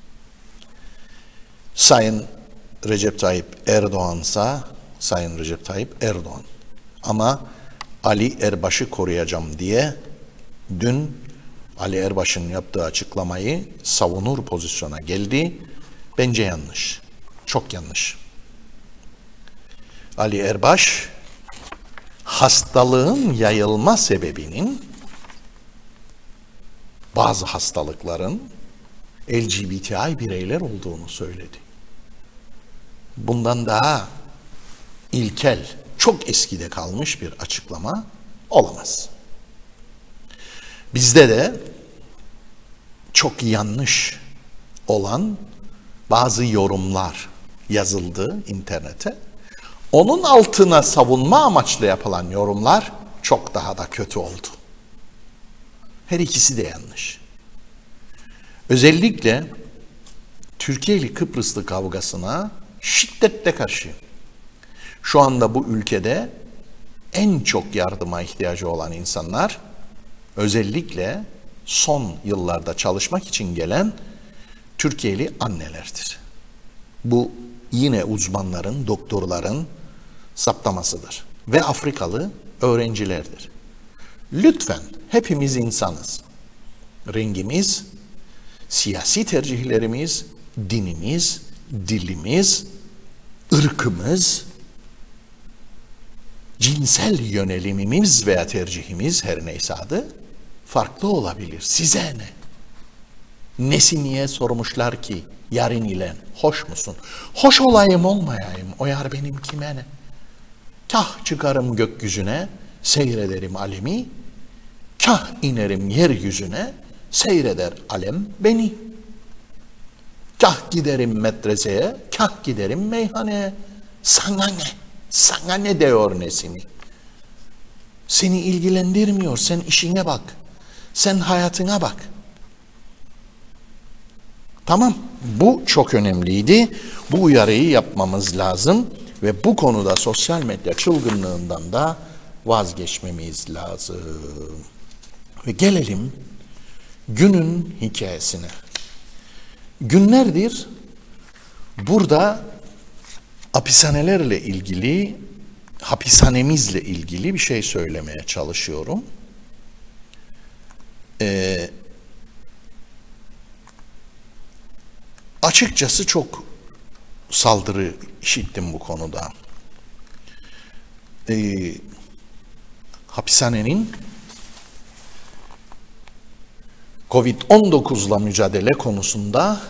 Sayın Recep Tayyip Erdoğan'sa Sayın Recep Tayyip Erdoğan. Ama Ali Erbaş'ı koruyacağım diye dün Ali Erbaş'ın yaptığı açıklamayı savunur pozisyona geldi. Bence yanlış. Çok yanlış. Ali Erbaş hastalığın yayılma sebebinin bazı hastalıkların LGBTİ bireyler olduğunu söyledi. Bundan daha ilkel, çok eskide kalmış bir açıklama olamaz. Bizde de çok yanlış olan bazı yorumlar yazıldı internete. Onun altına savunma amaçlı yapılan yorumlar çok daha da kötü oldu. Her ikisi de yanlış. Özellikle Türkiye ile Kıbrıslı kavgasına şiddetle karşıyım. Şu anda bu ülkede en çok yardıma ihtiyacı olan insanlar özellikle son yıllarda çalışmak için gelen Türkiye'li annelerdir. Bu yine uzmanların, doktorların saptamasıdır. Ve Afrikalı öğrencilerdir. Lütfen hepimiz insanız. Rengimiz, siyasi tercihlerimiz, dinimiz, dilimiz, ırkımız, cinsel yönelimimiz veya tercihimiz her neyse adı farklı olabilir. Size ne? Nesi niye sormuşlar ki yarın ile hoş musun? Hoş olayım olmayayım o yar benim kime ne? Kah çıkarım gökyüzüne seyrederim alemi, kah inerim yeryüzüne seyreder alem beni. Kah giderim medreseye, kah giderim meyhaneye. Sana ne? Sana ne diyor nesini? Seni ilgilendirmiyor. Sen işine bak. Sen hayatına bak. Tamam. Bu çok önemliydi. Bu uyarıyı yapmamız lazım. Ve bu konuda sosyal medya çılgınlığından da vazgeçmemiz lazım. Ve gelelim günün hikayesine. Günlerdir burada hapishanelerle ilgili, hapishanemizle ilgili bir şey söylemeye çalışıyorum. Açıkçası çok saldırı işittim bu konuda. Hapishanenin Covid-19'la mücadele konusunda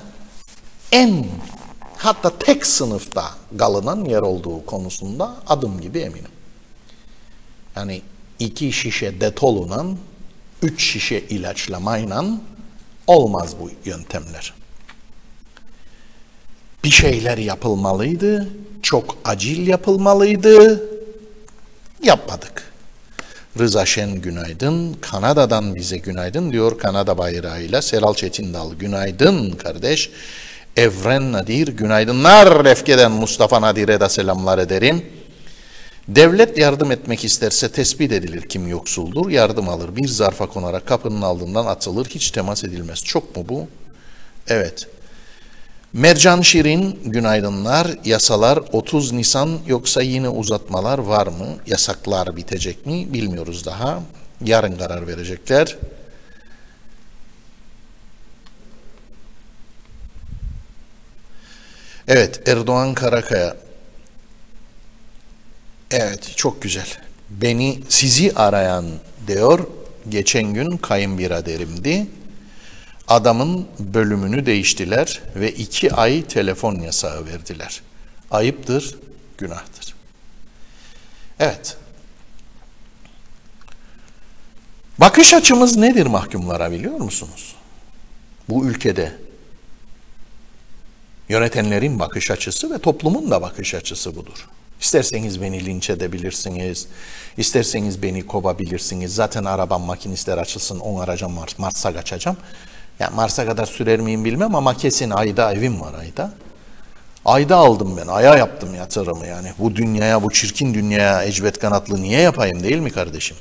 hatta tek sınıfta kalınan yer olduğu konusunda adım gibi eminim. Yani 2 şişe detolunla 3 şişe ilaçlamayla olmaz bu yöntemler. Bir şeyler yapılmalıydı, çok acil yapılmalıydı, yapmadık. Rıza Şen günaydın. Kanada'dan bize günaydın diyor Kanada bayrağıyla. Seral Çetindal günaydın kardeş. Evren Nadir günaydınlar. Lefke'den Mustafa Nadir'e de selamlar ederim. Devlet yardım etmek isterse tespit edilir kim yoksuldur. Yardım alır. Bir zarfa konarak kapının altından atılır. Hiç temas edilmez. Çok mu bu? Evet. Mercan Şirin günaydınlar. Yasalar 30 Nisan yoksa yine uzatmalar var mı? Yasaklar bitecek mi? Bilmiyoruz daha. Yarın karar verecekler. Evet, Erdoğan Karakaya. Evet, çok güzel. Sizi arayan diyor. Geçen gün kayınbiraderimdi. Adamın bölümünü değiştiler ve 2 ay telefon yasağı verdiler. Ayıptır, günahtır. Evet. Bakış açımız nedir mahkumlara biliyor musunuz? Bu ülkede yönetenlerin bakış açısı ve toplumun da bakış açısı budur. İsterseniz beni linç edebilirsiniz, isterseniz beni kovabilirsiniz. Zaten arabam makinistler açılsın, 10 araca Mars'a kaçacağım. Yani Mars'a kadar sürer miyim bilmem ama kesin ayda evim var ayda. Ayda aldım ben, aya yaptım yatırımı yani. Bu dünyaya, bu çirkin dünyaya Ecvet Kanatlı niye yapayım değil mi kardeşim?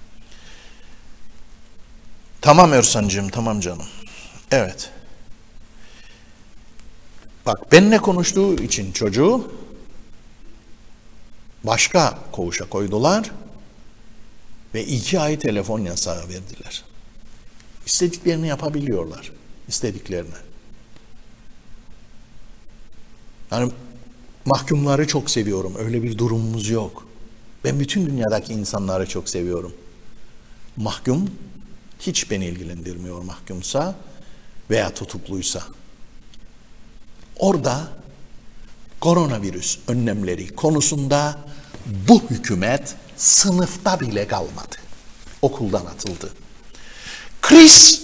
Tamam Örsancığım, tamam canım. Evet. Bak benimle konuştuğu için çocuğu başka koğuşa koydular ve 2 ay telefon yasağı verdiler. İstediklerini yapabiliyorlar. İstediklerini. Yani mahkumları çok seviyorum. Öyle bir durumumuz yok. Ben bütün dünyadaki insanları çok seviyorum. Mahkum hiç beni ilgilendirmiyor mahkumsa veya tutukluysa. Orada koronavirüs önlemleri konusunda bu hükümet sınıfta bile kalmadı. Okuldan atıldı. Chris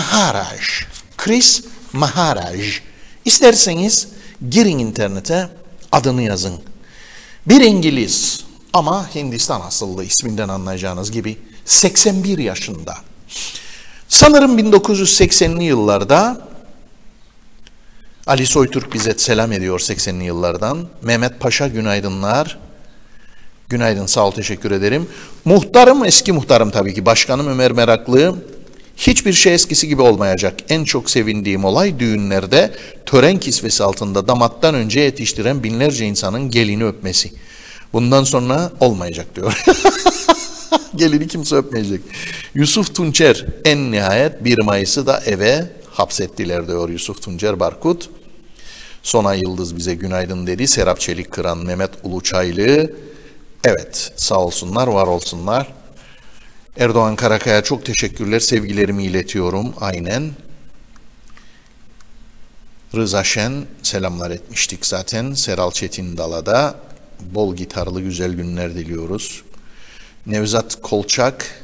Maharaj. İsterseniz girin internete, adını yazın. Bir İngiliz ama Hindistan asıllı, isminden anlayacağınız gibi 81 yaşında. Sanırım 1980'li yıllarda Ali Soytürk bize selam ediyor 80'li yıllardan. Mehmet Paşa günaydınlar. Günaydın, sağ ol, teşekkür ederim. Muhtarım, eski muhtarım tabii ki. Başkanım Ömer Meraklı. Hiçbir şey eskisi gibi olmayacak. En çok sevindiğim olay düğünlerde tören kisvesi altında damattan önce yetiştiren binlerce insanın gelini öpmesi. Bundan sonra olmayacak diyor. Gelini kimse öpmeyecek. Yusuf Tunçer, en nihayet 1 Mayıs'ı da eve hapsettiler diyor Yusuf Tuncer Barkut. Sona Yıldız bize günaydın dedi. Serap Çelik Kıran, Mehmet Uluçaylı. Evet, sağ olsunlar, var olsunlar. Erdoğan Karakaya çok teşekkürler, sevgilerimi iletiyorum aynen. Rıza Şen selamlar etmiştik zaten. Seral Çetindal'a da bol gitarlı güzel günler diliyoruz. Nevzat Kolçak,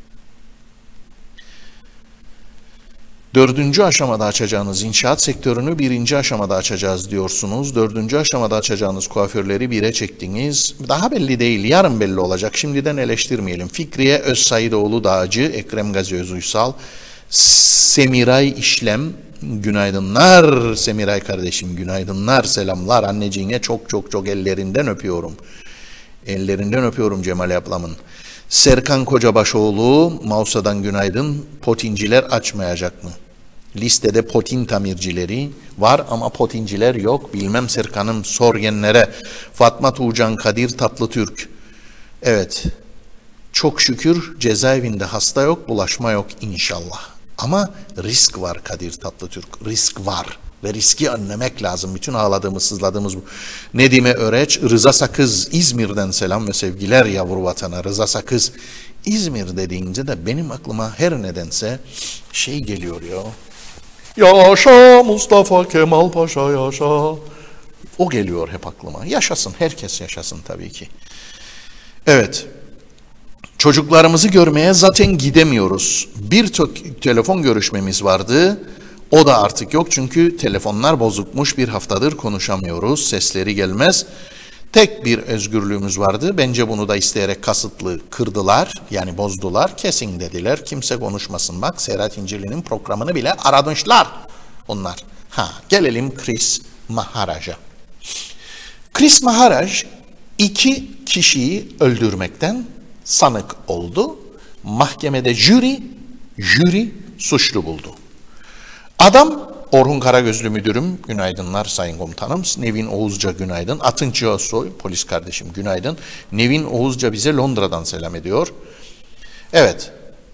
4. aşamada açacağınız inşaat sektörünü 1. aşamada açacağız diyorsunuz. 4. aşamada açacağınız kuaförleri 1'e çektiniz. Daha belli değil, yarın belli olacak. Şimdiden eleştirmeyelim. Fikriye Özsaidoğlu Dağcı, Ekrem Gazi Özuysal, Semiray İşlem, günaydınlar Semiray kardeşim, günaydınlar, selamlar. Anneciğine çok ellerinden öpüyorum. Ellerinden öpüyorum Cemal ablamın. Serkan Kocabaşoğlu, Mausa'dan günaydın. Potinciler açmayacak mı? Listede potin tamircileri var ama potinciler yok. Bilmem Serkan'ım, sor genlere. Fatma Tuğcan Kadir Tatlıtürk. Evet, çok şükür cezaevinde hasta yok, bulaşma yok inşallah. Ama risk var Kadir Tatlıtürk, risk var. Ve riski önlemek lazım. Bütün ağladığımız, sızladığımız bu. Nedime Öreç, Rıza Sakız, İzmir'den selam ve sevgiler yavru vatana. Rıza Sakız, İzmir dediğince de benim aklıma her nedense şey geliyor ya. Yaşa Mustafa Kemal Paşa yaşa. O geliyor hep aklıma. Yaşasın, herkes yaşasın tabii ki. Evet. Çocuklarımızı görmeye zaten gidemiyoruz. Bir telefon görüşmemiz vardı. O da artık yok çünkü telefonlar bozukmuş, bir haftadır konuşamıyoruz, sesleri gelmez. Tek bir özgürlüğümüz vardı. Bence bunu da isteyerek kasıtlı kırdılar. Yani bozdular. Kesin dediler. Kimse konuşmasın. Bak Serhat İncirli'nin programını bile aramışlar onlar. Gelelim Chris Maharaj'a. Chris Maharaj 2 kişiyi öldürmekten sanık oldu. Mahkemede jüri suçlu buldu. Adam Orhun Karagözlü müdürüm, günaydınlar sayın komutanım. Nevin Oğuzca günaydın. Atınç Soy, polis kardeşim günaydın. Nevin Oğuzca bize Londra'dan selam ediyor. Evet.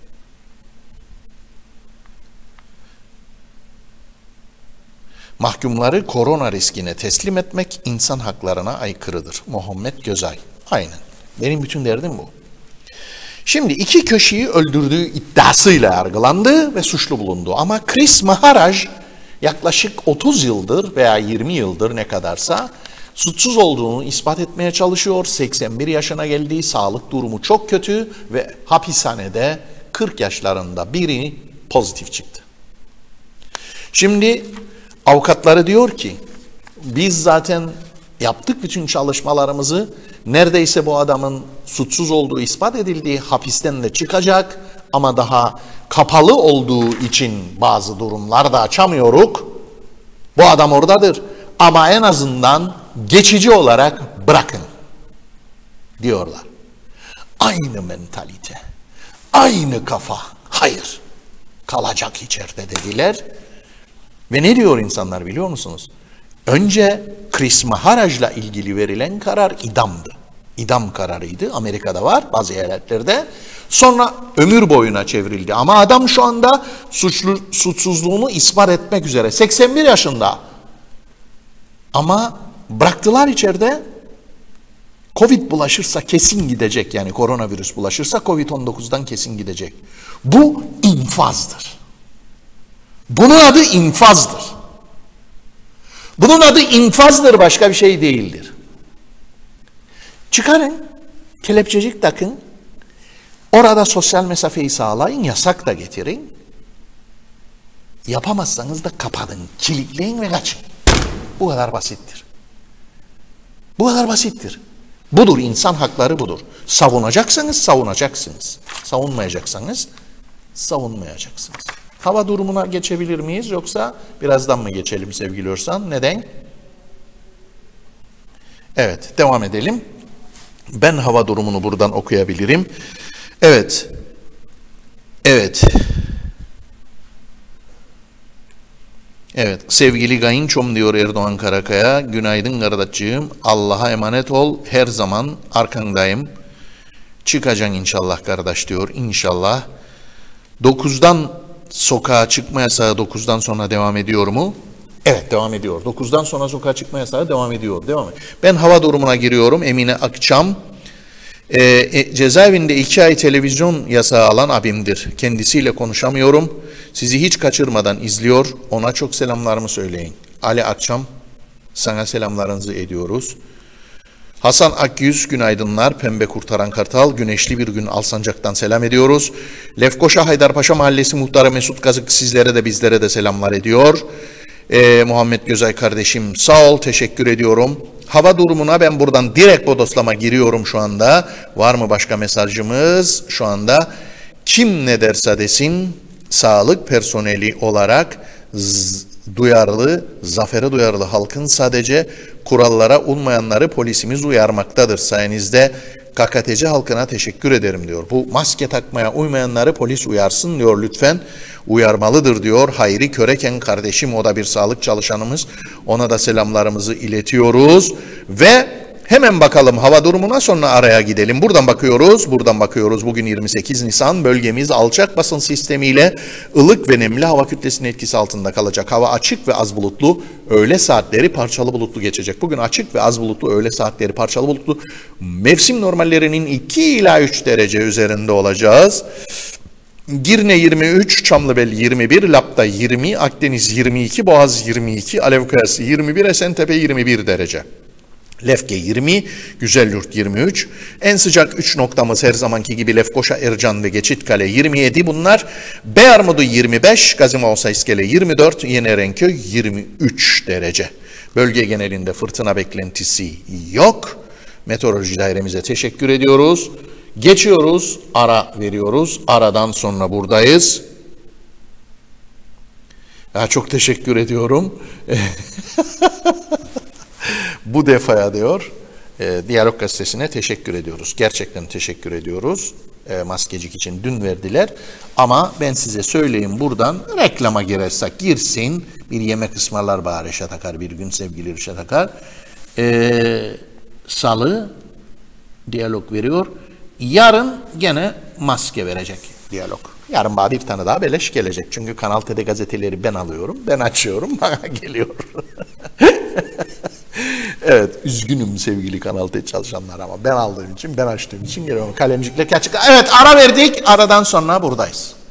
Mahkumları korona riskine teslim etmek insan haklarına aykırıdır. Muhammed Gözay. Aynen. Benim bütün derdim bu. Şimdi 2 kişiyi öldürdüğü iddiasıyla yargılandı ve suçlu bulundu. Ama Chris Maharaj yaklaşık 30 yıldır veya 20 yıldır ne kadarsa suçsuz olduğunu ispat etmeye çalışıyor. 81 yaşına geldiği, sağlık durumu çok kötü ve hapishanede 40 yaşlarında biri pozitif çıktı. Şimdi avukatları diyor ki biz zaten yaptık bütün çalışmalarımızı. Neredeyse bu adamın suçsuz olduğu ispat edildiği, hapisten de çıkacak ama daha kapalı olduğu için bazı durumlarda açamıyoruz. Bu adam oradadır ama en azından geçici olarak bırakın diyorlar. Aynı mentalite, aynı kafa. Hayır, kalacak içeride dediler. Ve ne diyor insanlar biliyor musunuz? Önce Chris Maharaj'la ilgili verilen karar idamdı. İdam kararıydı. Amerika'da var, bazı eyaletlerde. Sonra ömür boyuna çevrildi. Ama adam şu anda suçsuzluğunu ispat etmek üzere. 81 yaşında. Ama bıraktılar içeride. Covid bulaşırsa kesin gidecek. Yani koronavirüs bulaşırsa Covid-19'dan kesin gidecek. Bu infazdır. Bunun adı infazdır. Bunun adı infazdır, başka bir şey değildir. Çıkarın, kelepçecik takın, orada sosyal mesafeyi sağlayın, yasak da getirin. Yapamazsanız da kapatın, kilitleyin ve kaçın. Bu kadar basittir. Bu kadar basittir. Budur, insan hakları budur. Savunacaksanız savunacaksınız. Savunmayacaksanız savunmayacaksınız. Hava durumuna geçebilir miyiz yoksa birazdan mı geçelim sevgili Örsan? Neden? Evet, devam edelim. Ben hava durumunu buradan okuyabilirim. Evet. Evet, sevgili kayınçom diyor Erdoğan Karakaya. Günaydın kardeşciğim. Allah'a emanet ol. Her zaman arkandayım. Çıkacaksın inşallah kardeş diyor. İnşallah. 9'dan sokağa çıkma yasağı 9'dan sonra devam ediyor mu? Evet, devam ediyor. 9'dan sonra sokağa çıkma yasağı devam ediyor. Ben hava durumuna giriyorum. Emine Akçam. Cezaevinde 2 ay televizyon yasağı alan abimdir. Kendisiyle konuşamıyorum. Sizi hiç kaçırmadan izliyor. Ona çok selamlarımı söyleyin. Ali Akçam, sana selamlarınızı ediyoruz. Hasan Akyüz, günaydınlar. Pembe Kurtaran Kartal, güneşli bir gün Alsancak'tan selam ediyoruz. Lefkoşa Haydarpaşa Mahallesi Muhtarı Mesut Kazık sizlere de bizlere de selamlar ediyor. Muhammed Gözay kardeşim sağ ol, teşekkür ediyorum. Hava durumuna ben buradan direkt bodoslama giriyorum şu anda. Var mı başka mesajımız? Şu anda kim ne derse desin sağlık personeli olarak zafere duyarlı halkın sadece kurallara uymayanları polisimiz uyarmaktadır. Sayenizde KKTC halkına teşekkür ederim diyor. Bu maske takmaya uymayanları polis uyarsın diyor lütfen. Uyarmalıdır diyor. Hayri Köreken kardeşim, o da bir sağlık çalışanımız. Ona da selamlarımızı iletiyoruz. Ve hemen bakalım hava durumuna, sonra araya gidelim. Buradan bakıyoruz. Bugün 28 Nisan, bölgemiz alçak basınç sistemiyle ılık ve nemli hava kütlesinin etkisi altında kalacak. Hava açık ve az bulutlu, öğle saatleri parçalı bulutlu geçecek. Bugün açık ve az bulutlu, öğle saatleri parçalı bulutlu. Mevsim normallerinin 2 ila 3 derece üzerinde olacağız. Girne 23, Çamlıbel 21, Lapta 20, Akdeniz 22, Boğaz 22, Alevkayası 21, Esentepe 21 derece. Lefke 20, Güzelyurt 23. En sıcak 3 noktamız her zamanki gibi Lefkoşa, Ercan ve Geçitkale 27 bunlar. Beyarmudu 25, Gazimavsa İskele 24, Yenerenköy 23 derece. Bölge genelinde fırtına beklentisi yok. Meteoroloji dairemize teşekkür ediyoruz. Geçiyoruz, ara veriyoruz. Aradan sonra buradayız. Ya çok teşekkür ediyorum. Bu defaya diyor, Diyalog Gazetesi'ne teşekkür ediyoruz. Gerçekten teşekkür ediyoruz. Maskecik için dün verdiler. Ama ben size söyleyeyim, buradan reklama girersek girsin. Bir yemek ısmarlar bari Reşat Akar bir gün, sevgili Reşat Akar. Salı Diyalog veriyor. Yarın gene maske verecek Diyalog. Yarın bana bir tane daha beleş gelecek. Çünkü Kanal T'de gazeteleri ben alıyorum. Ben açıyorum. Bana geliyor. Evet. Üzgünüm sevgili Kanal T çalışanlar ama ben aldığım için, ben açtığım için geliyorum. Kalemcikler açık. Evet, ara verdik. Aradan sonra buradayız.